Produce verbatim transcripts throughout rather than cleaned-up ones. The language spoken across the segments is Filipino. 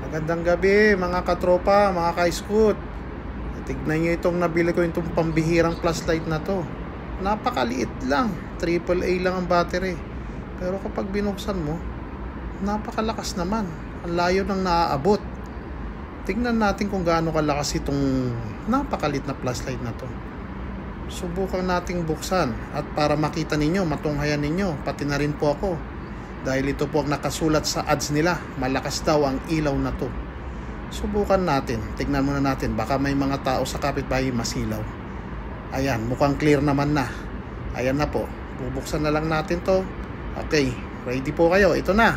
Magandang gabi mga katropa, mga ka-scoot. Tignan nyo itong nabili ko, itong pambihirang flashlight na to. Napakaliit lang, triple A lang ang battery. Pero kapag binuksan mo, napakalakas naman. Ang layo ng naaabot. Tignan natin kung gaano kalakas itong napakalit na flashlight na to. Subukan nating buksan. At para makita ninyo, matunghayan ninyo, pati na rin po ako. Dahil ito po ang nakasulat sa ads nila, malakas daw ang ilaw na to. Subukan natin, tignan muna natin, baka may mga tao sa kapitbahay masilaw. Ayan, mukhang clear naman na. Ayan na po, bubuksan na lang natin to. Okay, ready po kayo, ito na.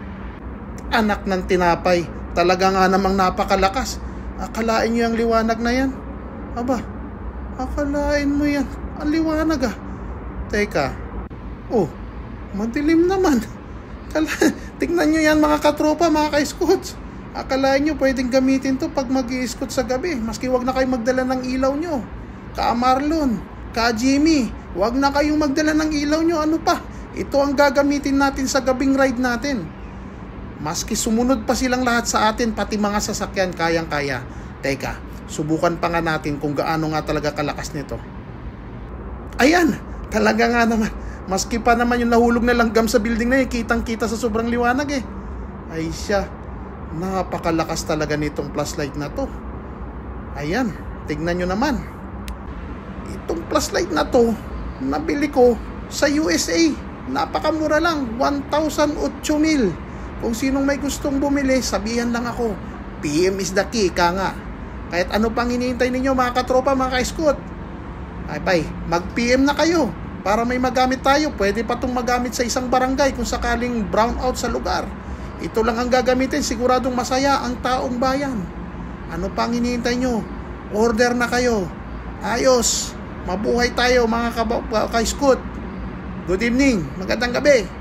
Anak ng tinapay, talaga nga namang napakalakas. Akalain nyo yung liwanag na yan? Aba, akalain mo yan, ang liwanag ah. Teka, oh, madilim naman. Tignan nyo yan mga katropa, mga ka-scouts. Akalain nyo pwedeng gamitin to pag mag-i-scout sa gabi. Maski wag na kayo magdala ng ilaw nyo. Ka Marlon, ka Jimmy, wag na kayong magdala ng ilaw nyo. Ano pa? Ito ang gagamitin natin sa gabing ride natin. Maski sumunod pa silang lahat sa atin, pati mga sasakyan, kayang-kaya. Teka, subukan pa nga natin kung gaano nga talaga kalakas nito. Ayan, talaga nga naman. Maski pa naman yung nahulog na langgam sa building na yun, kitang-kita sa sobrang liwanag eh. Ay siya, napakalakas talaga nitong flashlight na to. Ayan, tignan nyo naman. Itong flashlight na to, nabili ko sa U S A. Napakamura lang, one thousand eight mil. Kung sinong may gustong bumili, sabihan lang ako. P M is the key, ka nga. Kahit ano pang hinihintay ninyo mga katropa, mga ka-scout. Ay bay, mag-P M na kayo. Para may magamit tayo, pwede pa itong magamit sa isang barangay kung sakaling brown out sa lugar. Ito lang ang gagamitin, siguradong masaya ang taong bayan. Ano pang hinihintay nyo? Order na kayo. Ayos, mabuhay tayo mga ka-scout. Good evening, magandang gabi.